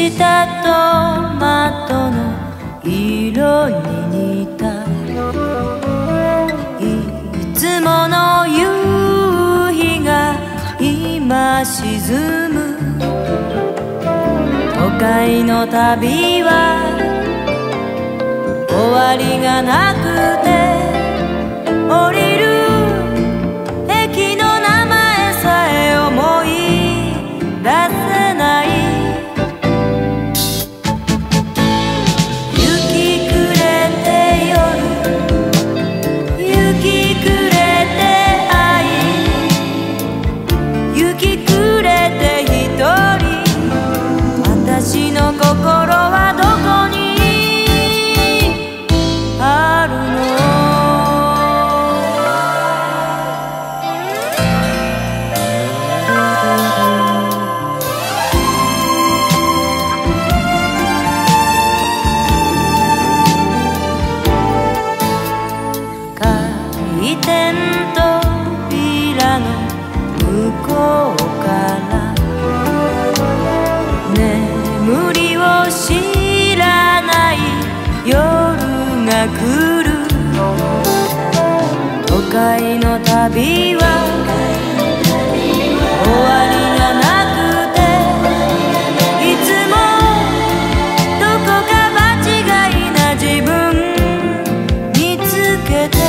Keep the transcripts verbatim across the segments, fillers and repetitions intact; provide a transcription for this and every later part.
したトマトの色に似たいつもの夕日が今沈む都会の旅は終わりがなくて降りる駅の名前さえ思い出せない雪暮れて夜雪暮れて愛雪暮れて一人私の心はどこにあるの回転扉の向こうから眠りを知らない夜が来る都会の旅は終わりがなくていつもどこか場違いな自分見つけて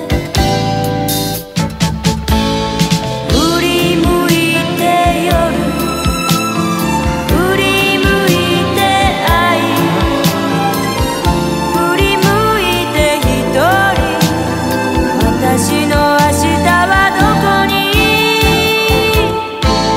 振り向いて夜振り向いて愛振り向いて一人私の明日はどこに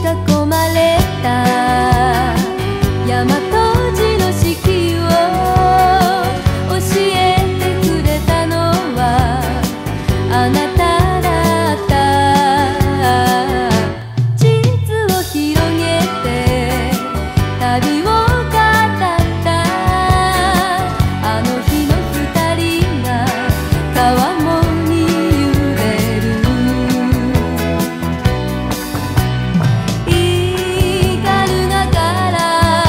囲まれた大和路の四季を教えてくれたのはあなただった。地図を広げて旅を語ったあの日の二人が川面に揺れる。イガルガから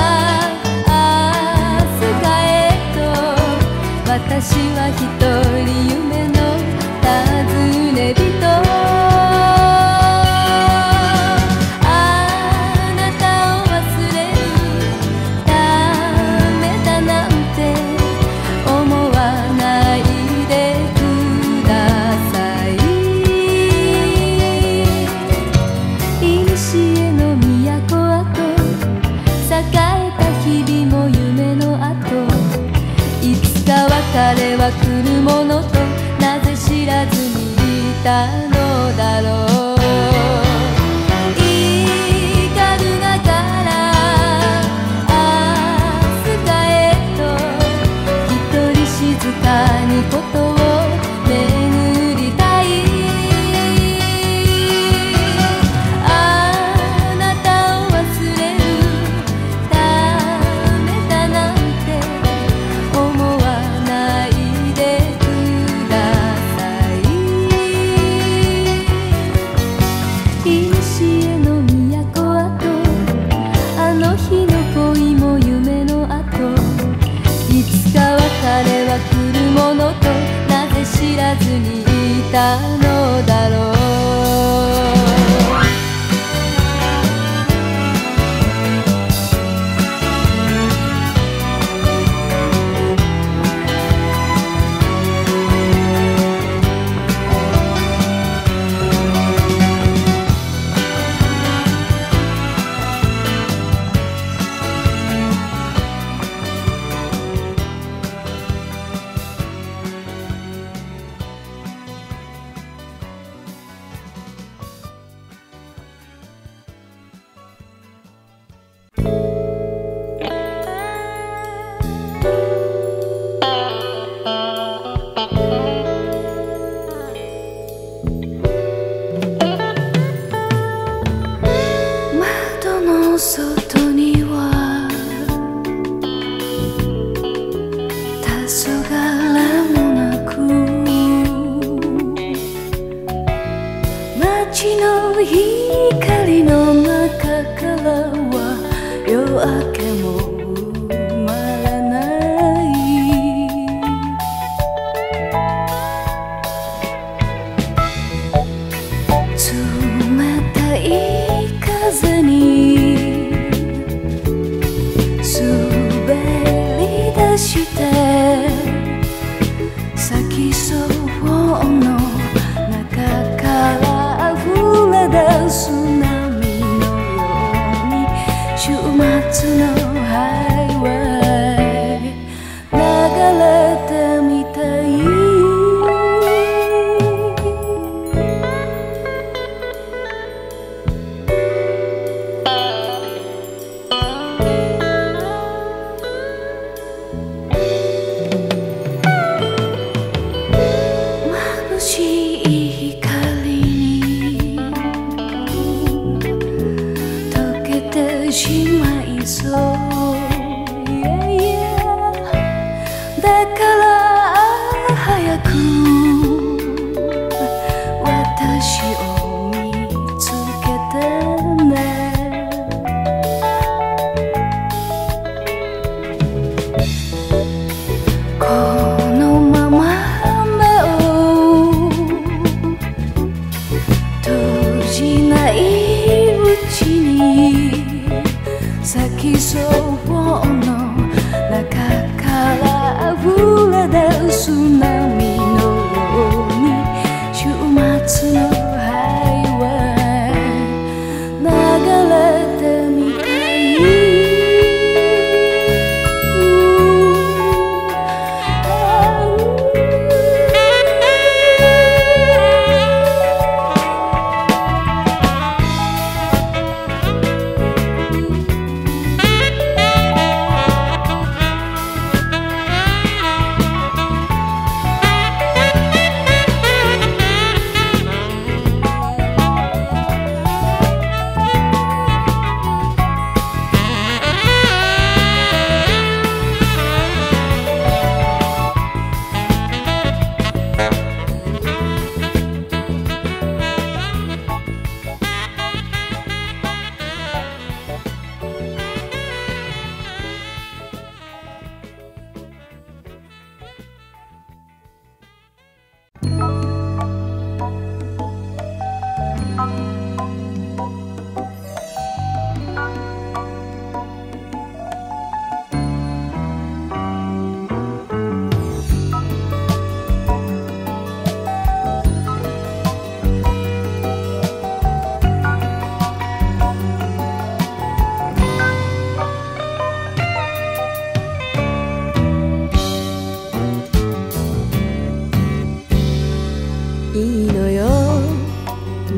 飛鳥へと私は一人夢の尋ね人。あなたを忘れるためだなんて思わないでください。古の都跡栄えた日々も夢の跡。いつか別れは来るものとなぜ知らずにいたのだろう。イガルガから飛鳥へと一人静かにことを巡りたい。あなたを忘れるためだなんて思わないでください。古の都跡あの日の恋も夢の跡。いつか別れは来るものとなぜ知らずにいたのだろう。窓の外には黄昏もなく街の光の中からは夜明けも生まれない。冷たい風に滑り出して咲きそうの中から溢れ出す波のように週末のハイウェイ流れてみたい。眩しい光に溶けてしまいそう、yeah, yeah、 だから早く私を見つけてね。このまま目を閉じないうちに咲きそうの中から溢れ出す波のように週末のハイウェイ流れてみたい。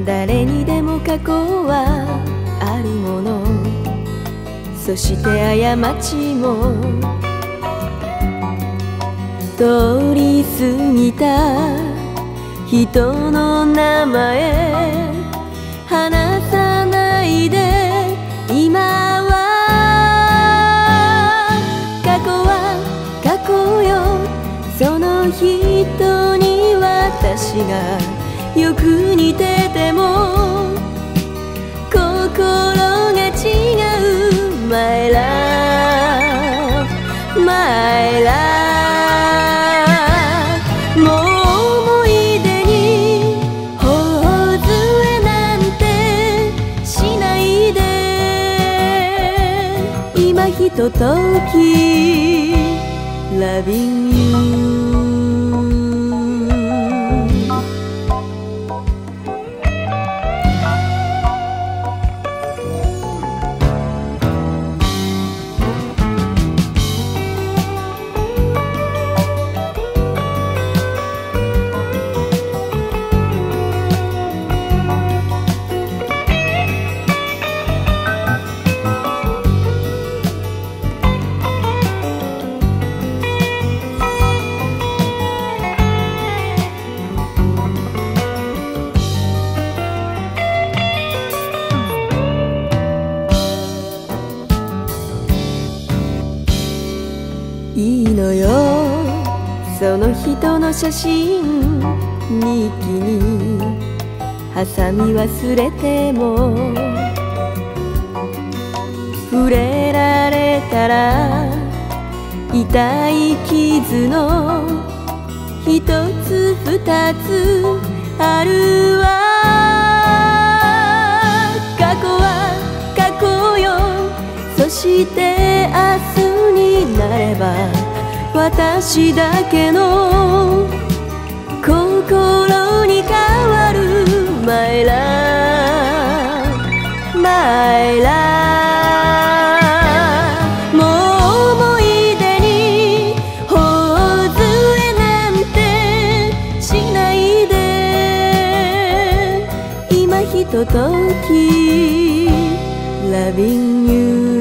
誰にでも過去はあるもの、そして過ちも通り過ぎた人の名前話さないで。今は過去は過去よ、その人に私がよく似てても心が違う。 My love, my love、 もう思い出に頬杖なんてしないで。今ひととき Loving you。いいのよ、その人の写真日記に挟み忘れても、触れられたら痛い傷の一つ二つあるわ。過去は過去よ、そして明日になれば私だけの心に変わる。 My love, my love、 もう思い出に頬杖なんてしないで。今ひととき Loving you。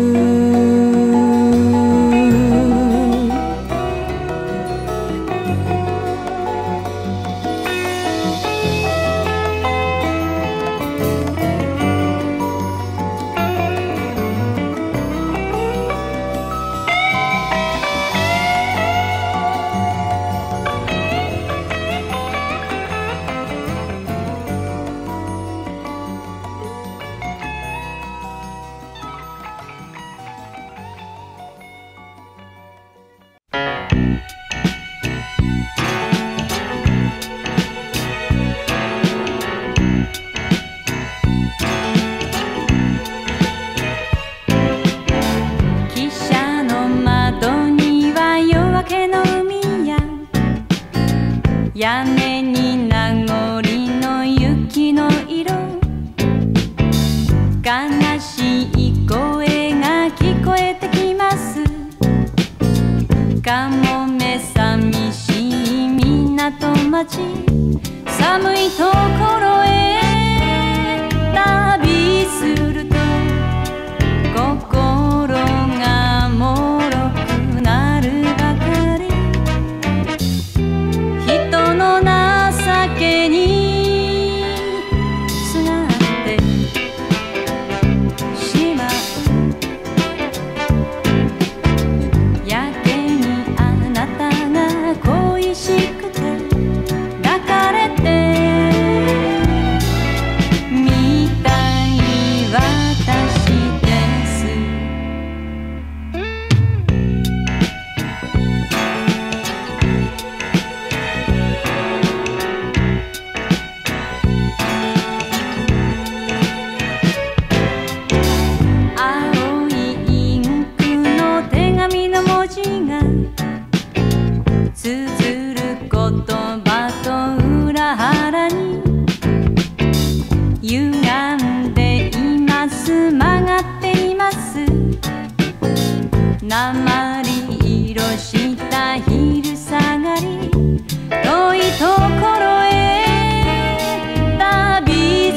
屋根に名残の雪の色、悲しい声が聞こえてきます。かもめ寂しい港町、寒いところへ旅すると心がもろくなるばかり。人の情けにすがってしまう。やけにあなたが恋しくて抱かれてみたい私です。青いインクの手紙の文字が綴る言葉と裏腹に歪んでいます、曲がっています。鉛色した昼下がり、遠いところへ旅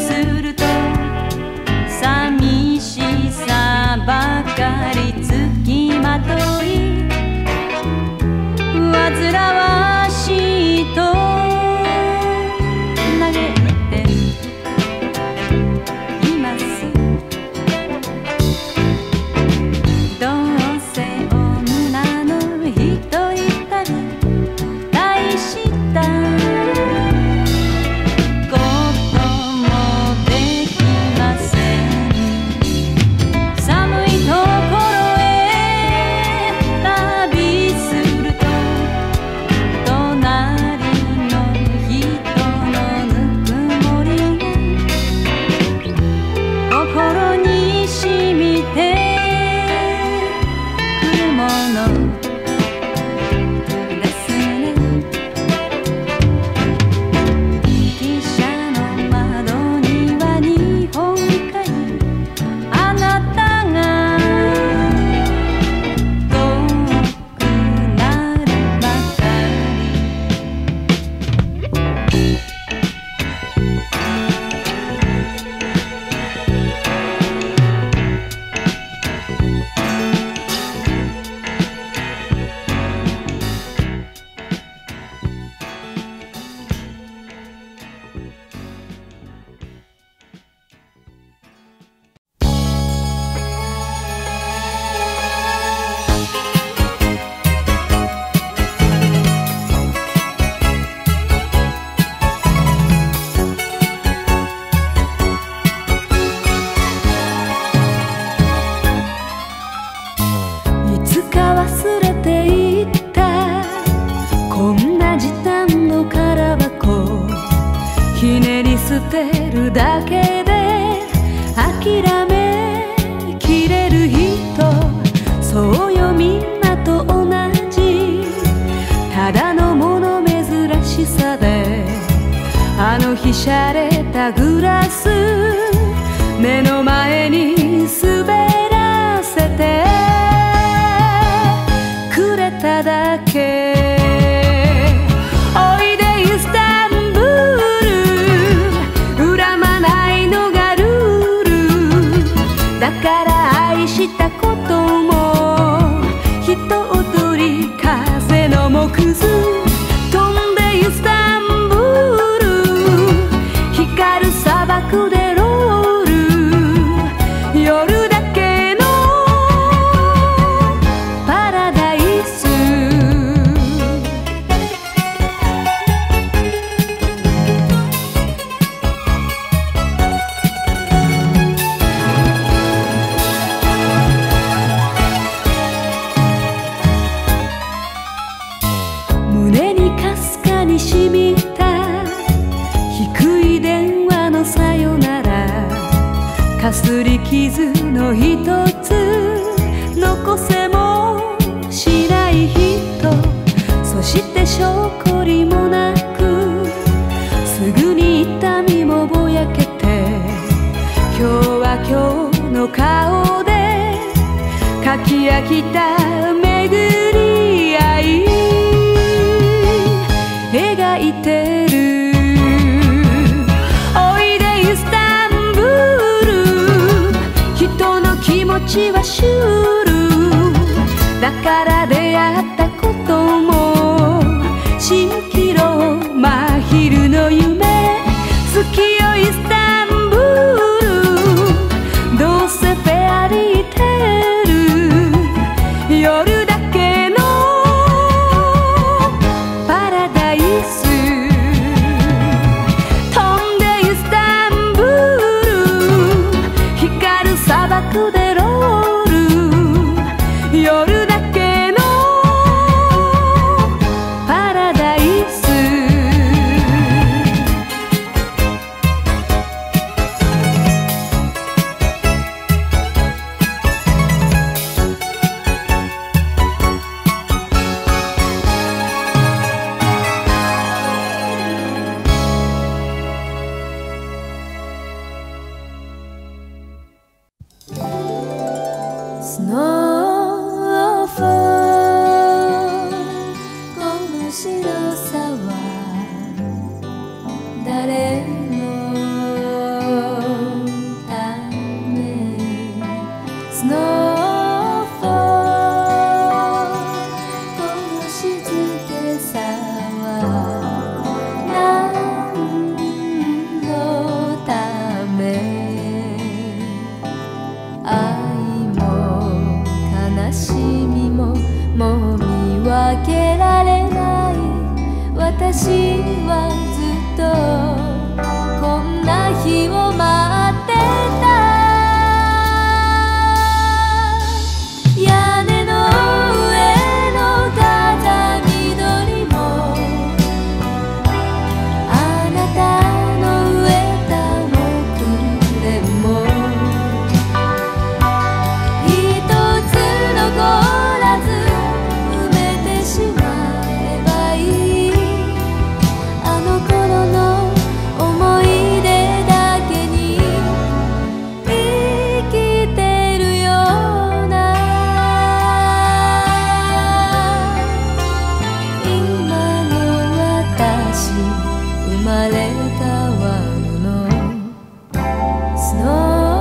捨てるだけで諦めきれる人、そうよみんなと同じ。ただの物珍しさであの日洒落たグラス目の前に滑らせてくれただけ。おいでイスタンブール、恨まないのがルールだから愛したことも一踊り風の木図。飛んでイスタンブール、光る砂漠でロール、夜だけのパラダイス。胸にかすかにしみた低い電話のさよなら、かすり傷の一つ残せもしない人、そして証拠りもなくすぐに痛みもぼやけて、今日は今日の顔で書き飽きた巡り合い描いてる。おいでイスタンブール、人の気持ちはシュールだから出会ったことも蜃気楼真昼の夢。好きよイスタンブール、どうせフェアリーテール、夜だけのパラダイス。飛んでイスタンブール、光る砂漠でロール、夜だけのパラダイス。スノーフォール、この白さは誰のため。スノーフォール、この静けさは何のため。悲しみももう見分けられない。私はずっとこんな日を待ってた。屋根の上の風緑もあなたの植えた木でも残らず埋めてしまえばいい。あの頃の思い出だけに生きてるような。今の私生まれ変わるの。スノー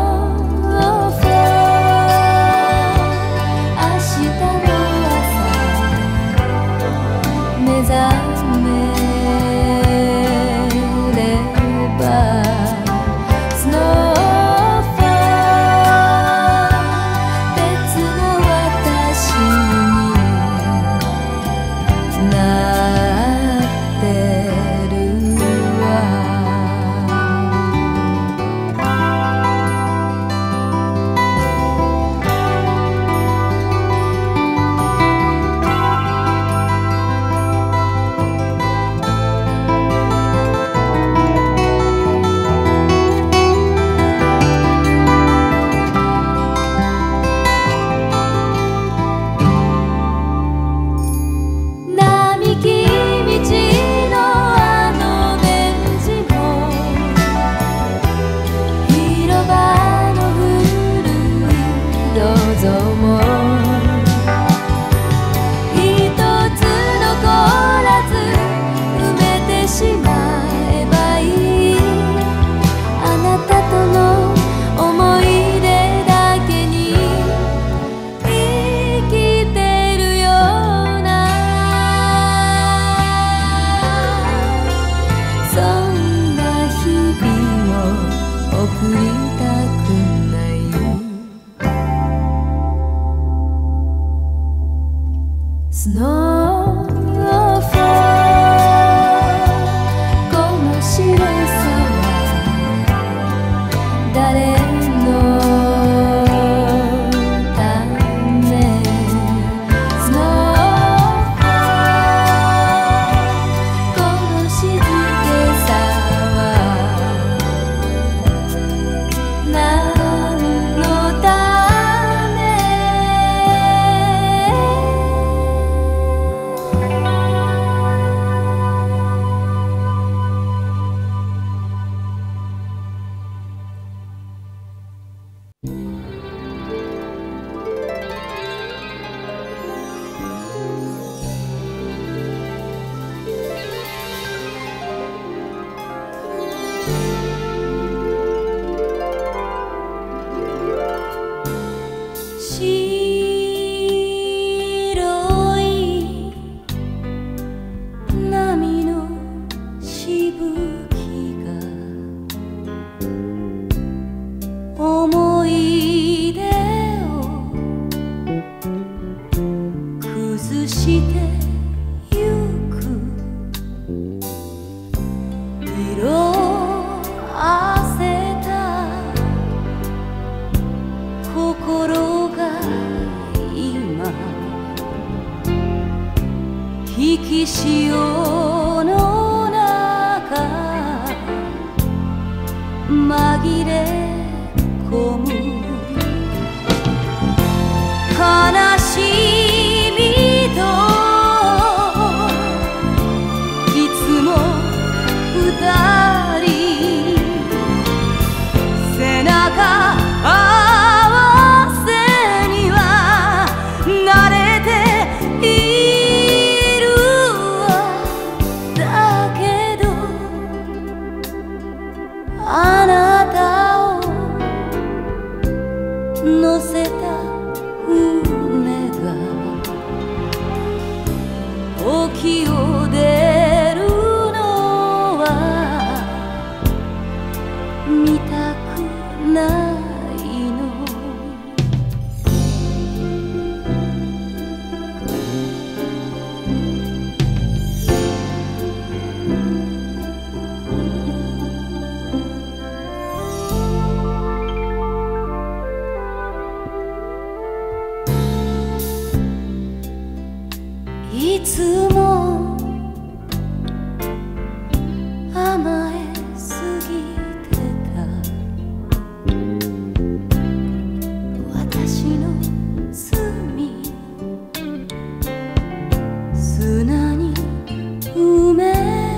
目覚めればスノーフォール、別の私になってるわ。 き潮の中紛れ込む悲しみといつも二人背中合わせには慣れているわだけどあなたを乗せた船が沖を出るのは見たくないのいつも甘えすぎてた私の罪砂に埋め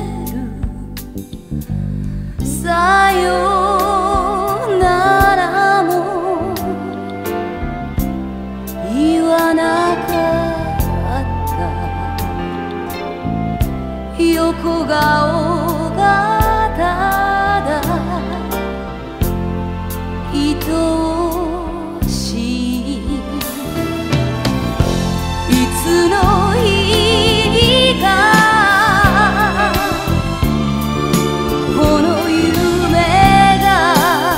るさよならも言わなかった横顔がただ愛おしいいつの日かこの夢が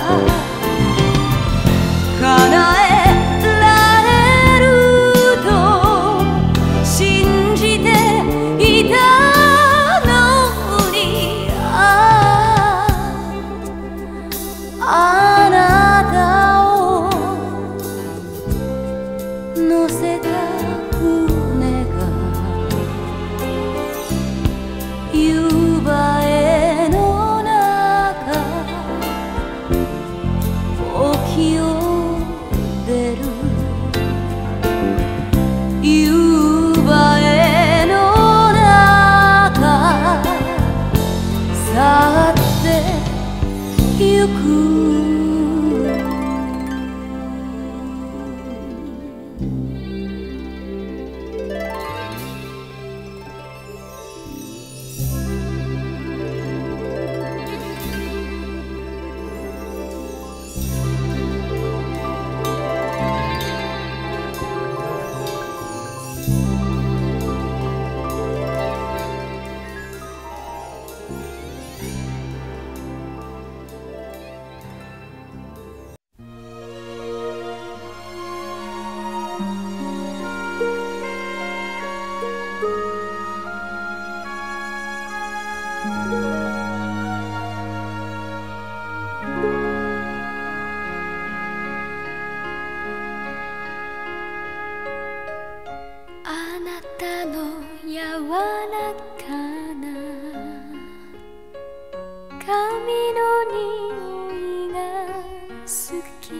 叶えられると信じていたあなたを乗せた船が夕映えの中沖を出る夕映えの中去ってゆくあなたの柔らかな髪の匂いが好き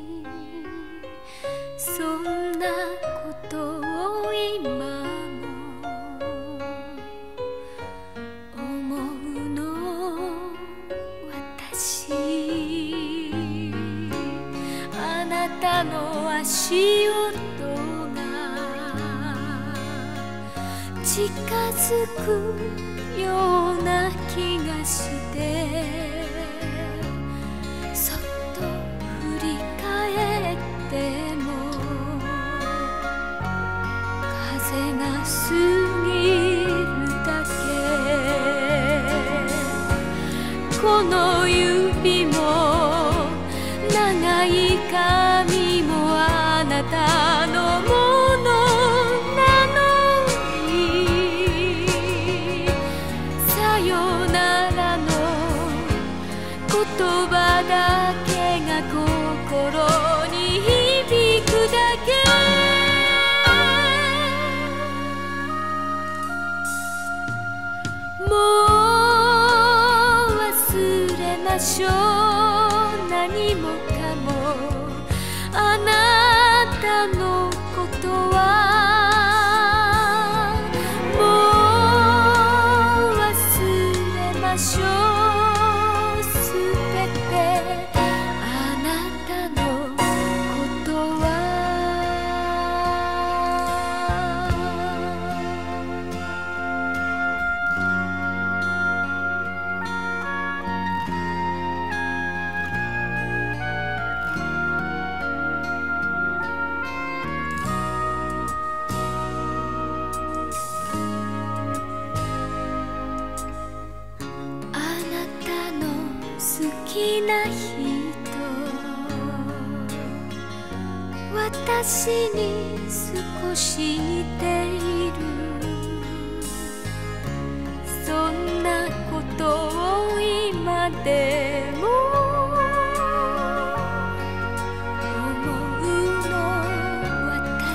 そんなことを今も思うの私あなたの足音近づくような気がしてそっと振り返っても風が過ぎるだけこの指も長い髪もあなたのもの言葉だけが心に響くだけましょう。何もかもあなたのことはもう忘れましょう。すべてあなたのことは好きな人私に少し似ている。そんなことを今でも思うの私。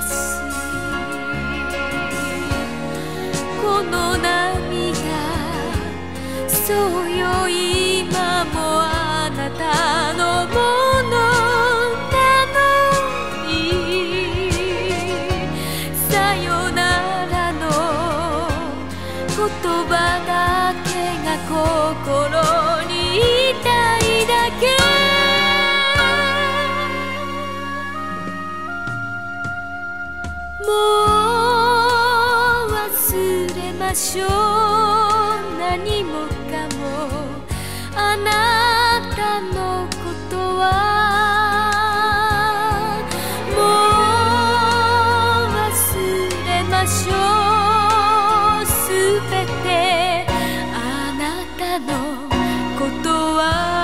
この涙そうよ今もあなたのものなのに。さよならの言葉だけが心に痛いだけ。もう忘れましょう。何もかもあなたのことはもう忘れましょう。すべてあなたのことは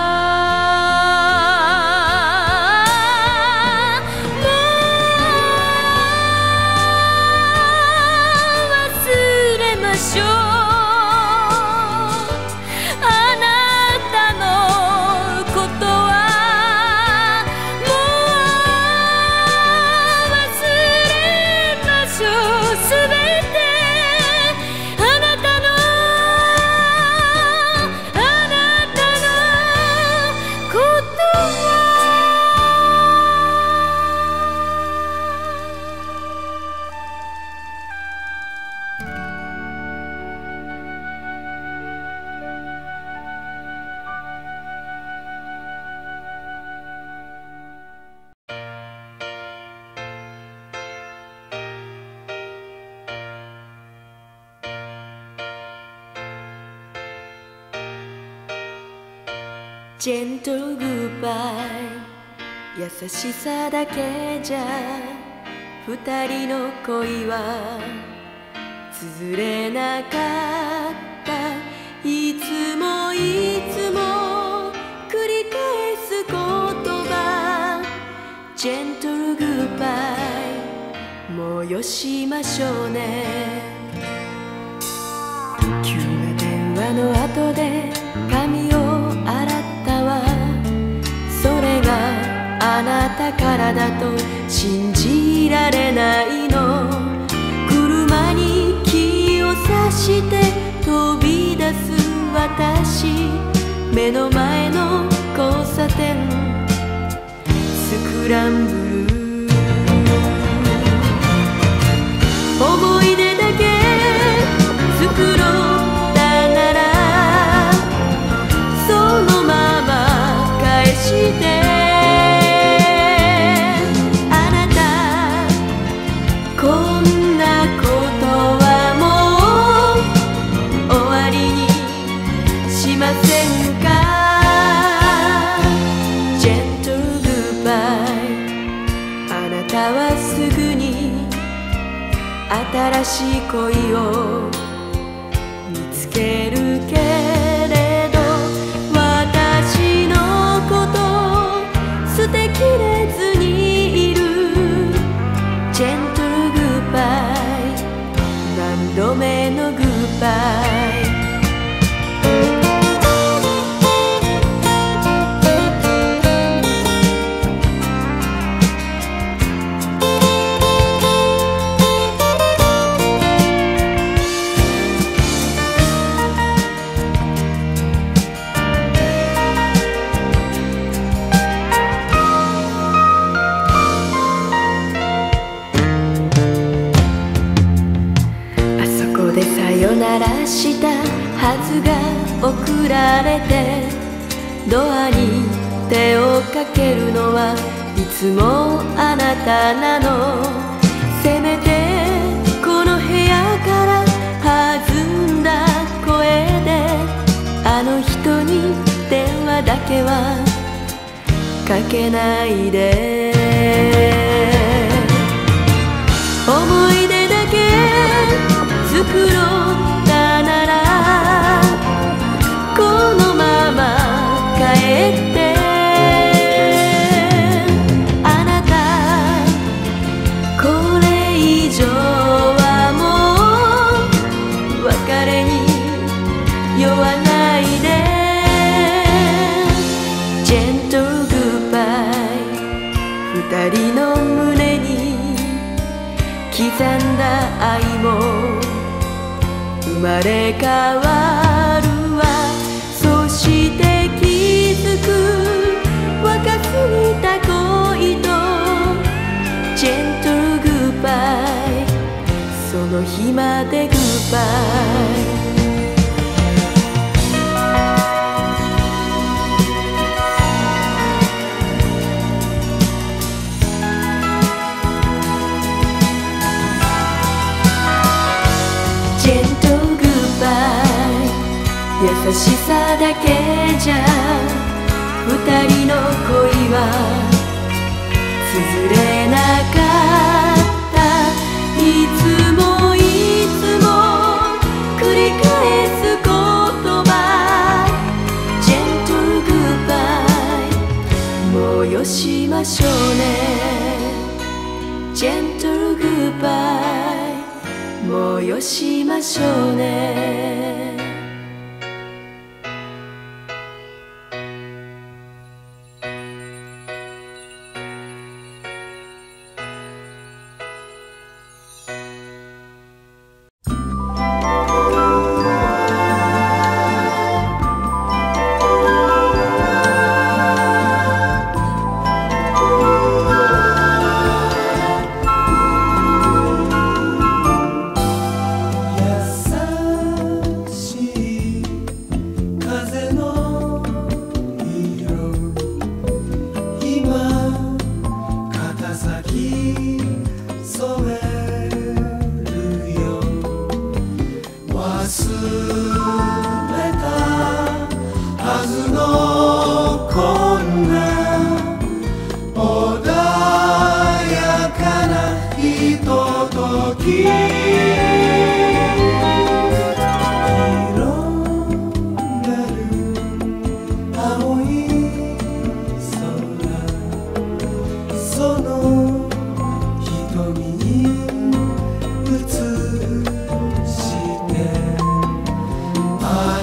もう忘れましょう。ジェントルグッバイ優しさだけじゃ二人の恋は綴れなかった。いつもいつも繰り返す言葉ジェントルグッバイもうよしましょうね。急な電話の後で髪を洗ったわ。それがあなたからだと信じられないの。車に気をさして飛び出す私。目の前の交差点スクランブル。思い出だけ作ろう新しい恋を見つけるけれど私のこと捨てきれずにいる。ジェントルグッバイ何度目のグッバイ。 したはずが送られて、ドアに手をかけるのはいつもあなたなの。せめてこの部屋から弾んだ声であの人に電話だけはかけないで。思い出だけ作ろうだならこのまま帰ってあなたこれ以上はもう別れに酔わないで。ジェントルグッバイ二人の胸に刻んだ愛も生まれ変わるわ。そして気づく若すぎた恋とジェントルグッバイ、その日までグッバイ。優しさだけじゃ二人の恋は綴れなかった。いつもいつも繰り返す言葉、ジェントルグッバイ、もうよしましょうね。ジェントルグッバイ、もうよしましょうね。 あ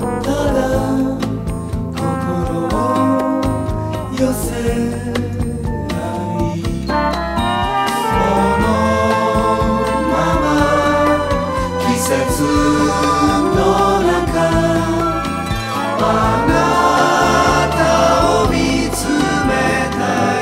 ただ心を寄せ合いこのまま季節の中あなたを見つめたい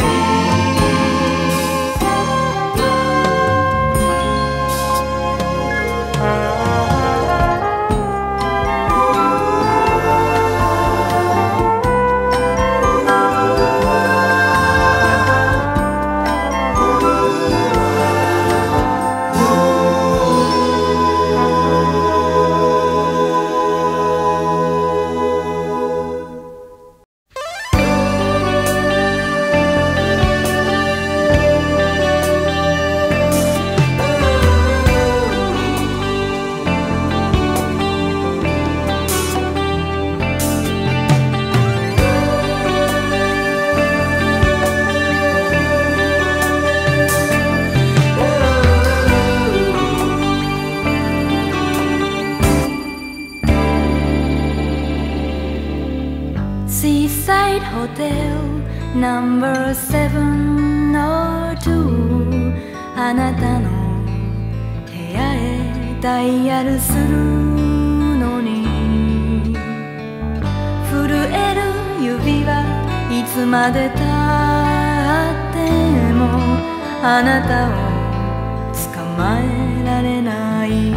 Seaside Hotelナンバーセブンノーツー あなたの部屋へダイヤルするのに震える指はいつまでたってもあなたを捕まえられない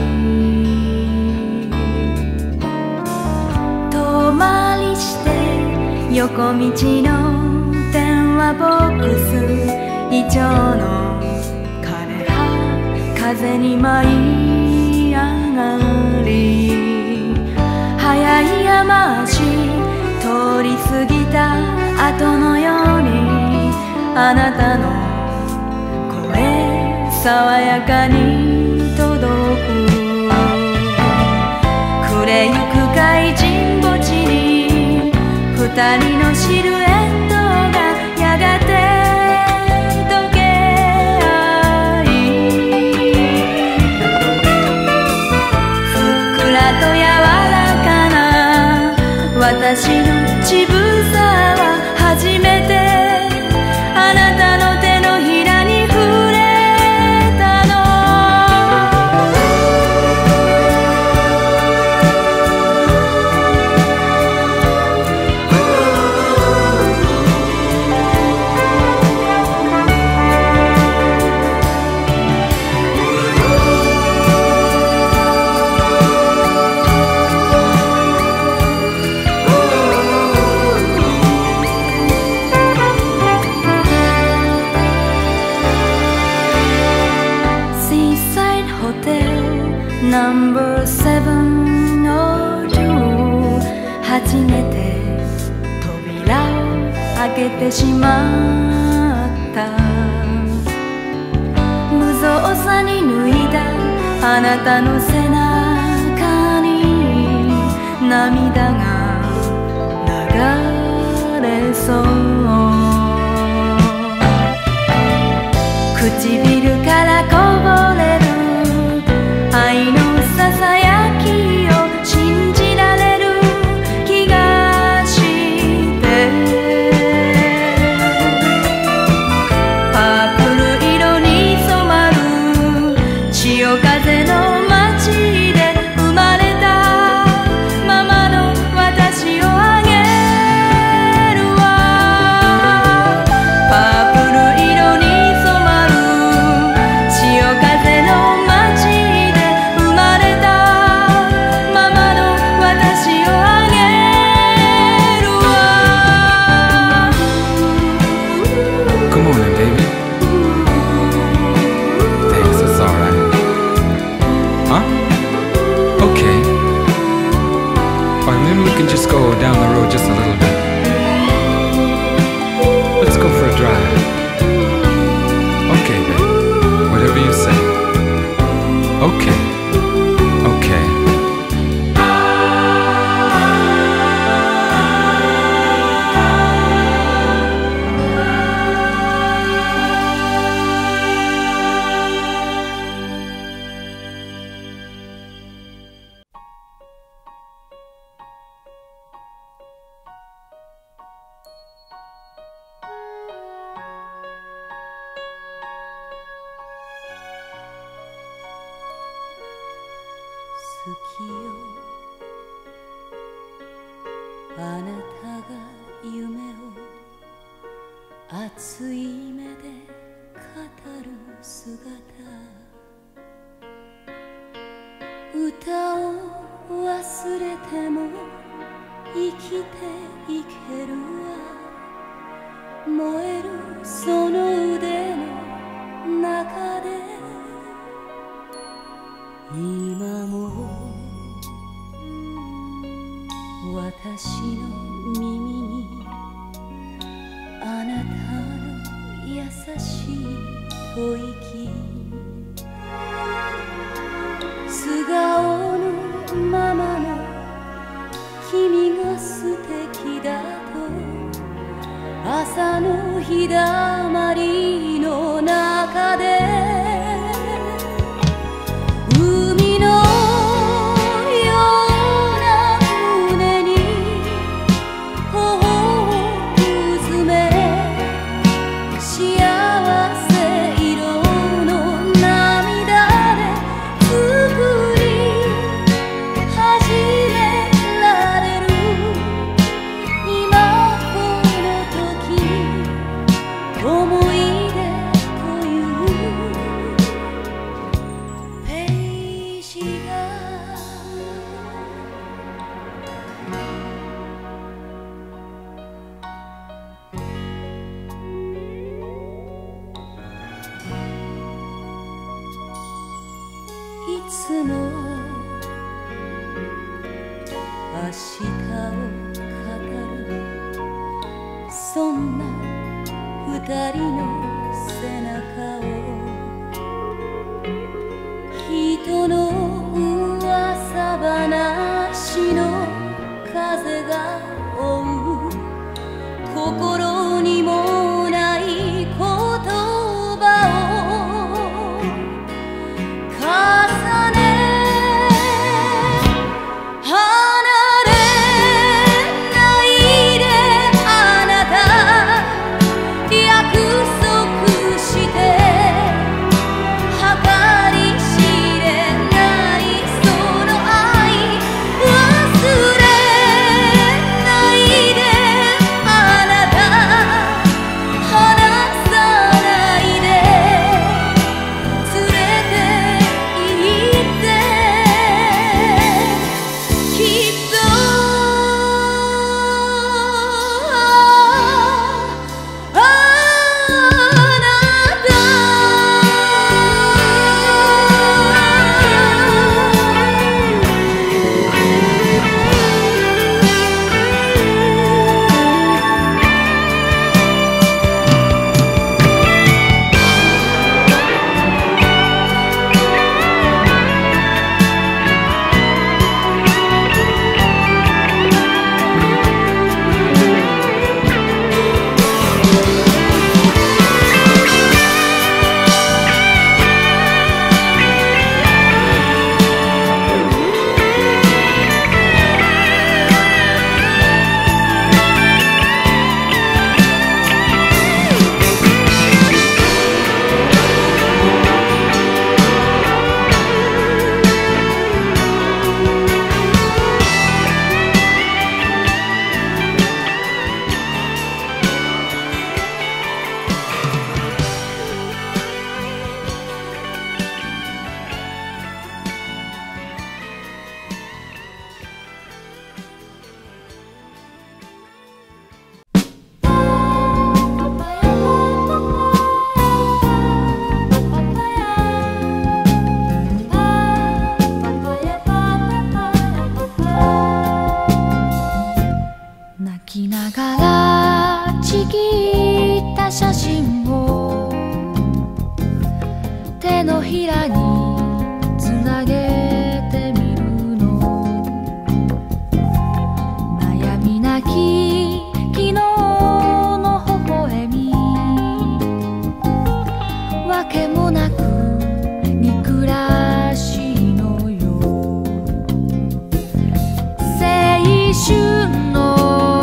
遠回りして横道の電話ボックスイチョウの枯葉風に舞い上がり早い山足通り過ぎた後のようにあなたの声爽やかに届く暮れゆく外人墓地に二人のシルエットがやがて溶け合いふっくらと柔らかな私の乳房は初めてあなたの手のひらに触れたのナンバーセブンノーツー 初めて扉を開けてしまった無造作に脱いだあなたの背中に涙が流れそう唇からこぼれる愛のささやきを信じられる気がしてパープル色に染まる潮風の街で生まれたままの私をあげるわパープル色に染まる潮風の街 Just go down the road just a little bit. Let's go for a drive. Okay, babe. Whatever you say. Okay. Okay. 月よ、あなたが夢を熱い目で語る姿、歌を忘れても生きていけるわ。燃えるその腕の中で今も私の耳にあなたの優しい吐息、素顔のままの君が素敵だと、朝の日だまりの中で海のような胸に頬をうずめ、幸せ色の涙で作り始められる今この時、思い出というページがいつも明日を語る、そんな二人の背中を人の噂話の風が追う、心にもない言葉を重ね離れないであなた、約束して計り知れないその愛、忘れないであなた、離さないで連れて行って、きっとあなた泣きながらちぎった写真を手のひらにつなげてみるの、悩みなき昨日の微笑み、わけもなく憎らしいのよ、青春の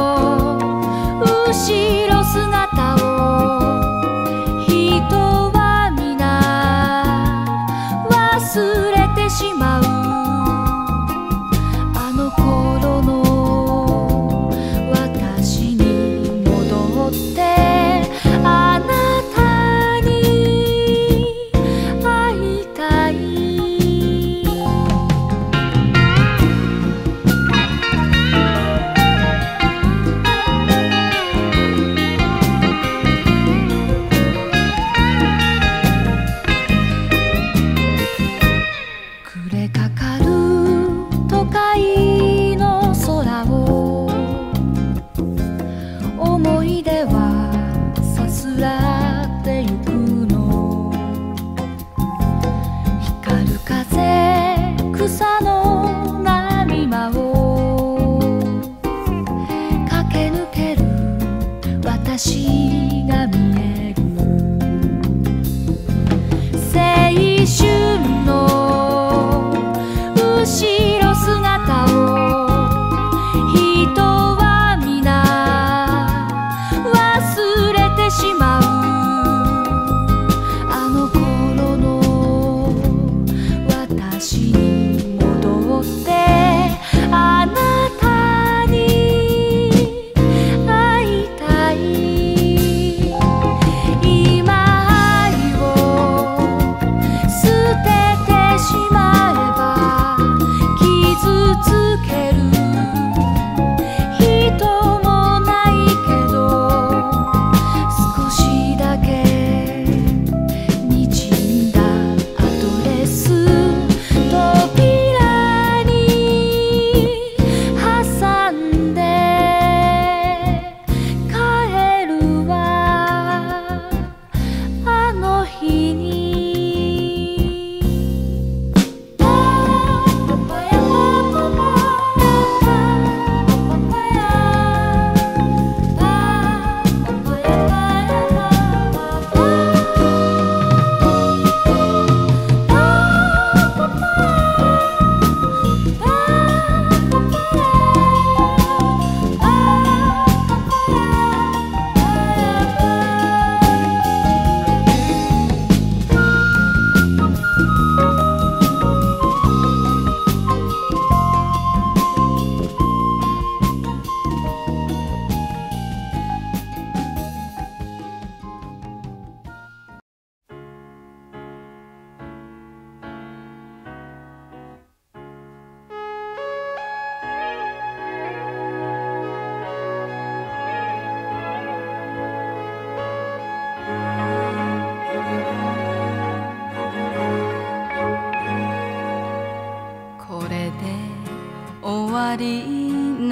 後ろ姿を人は皆忘れてしまう。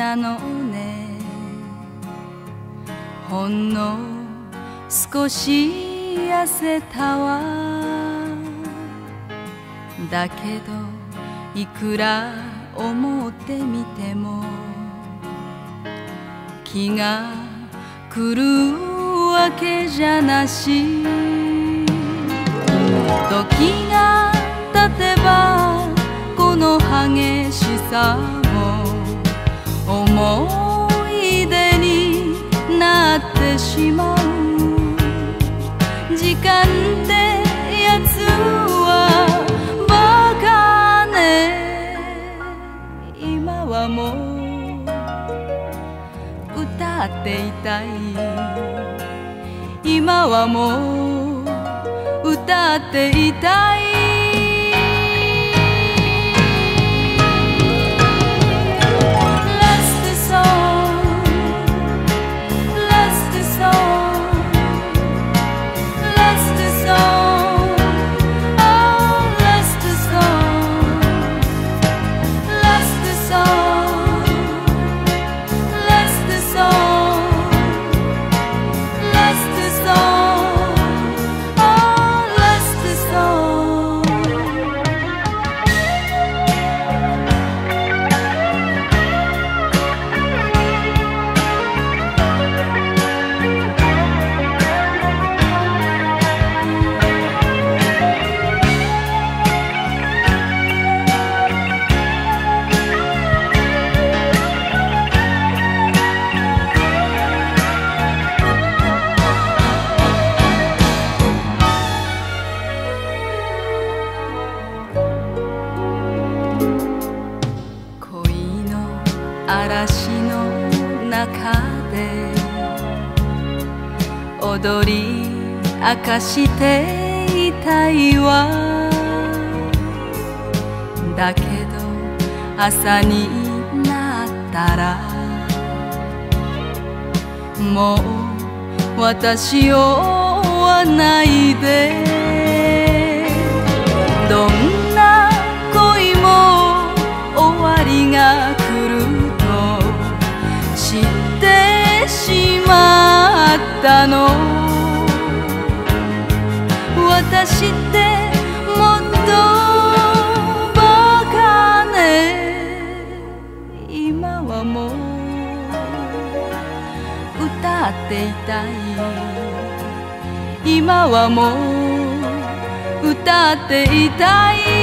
なのね。ほんの少し痩せたわ。だけどいくら思ってみても気が来るわけじゃなし。時が経てばこの激しさも思い出になってしまう。時間ってやつはバカね。今はもう歌っていたい。今はもう歌っていたい。嵐の中で踊り明かしていたいわ。だけど朝になったらもう私を追わないで。どんな恋も終わりが来る知ってしまったの。私ってもっとバカね。今はもう歌っていたい。今はもう歌っていたい。